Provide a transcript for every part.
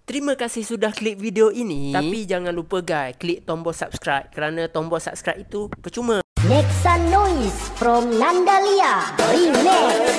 Terima kasih sudah klik video ini. Tapi jangan lupa guys, klik tombol subscribe kerana tombol subscribe itu percuma. Nexa Noise from Nandalia Remix.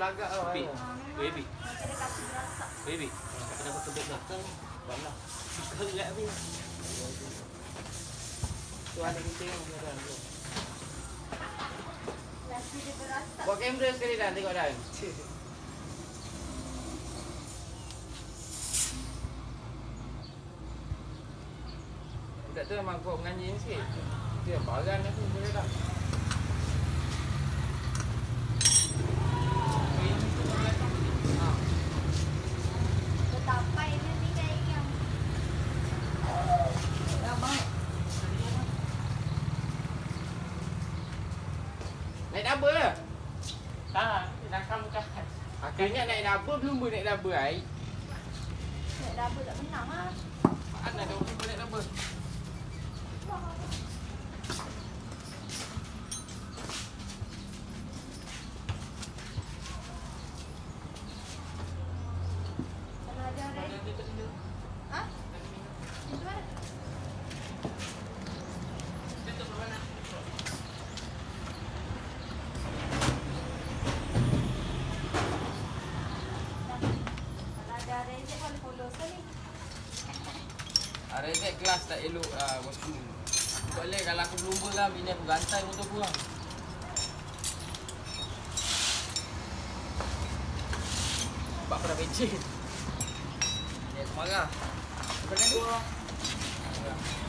belagak tau. Baby. Kena kasih berasak. Baby. Kena aku tebak belakang. Balah. Suka lihat ni. Tu ada kita yang ada. Nasi dia berasak. Buat kamera sekali dah, tengok dah. Budak tu memang kuat menganjing sikit. Dia baran aku boleh dah. Betapa ini ni kayak yang. Dah bang. Naik double lah. Tak, nak kamu kat. Akhirnya naik double, belum boleh naik double ai. Nak double tak menang ah. Mana ada orang boleh naik double. Kalau ada orang. Ha? Itu mana? Kalau ada rezek boleh follow sekali. Rezek kelas tak elok lah bosku. Boleh kalau aku berlumba lah, bini aku gantai motor aku lah. Sebab aku dah becin. Dia aku marah. Bukan dua.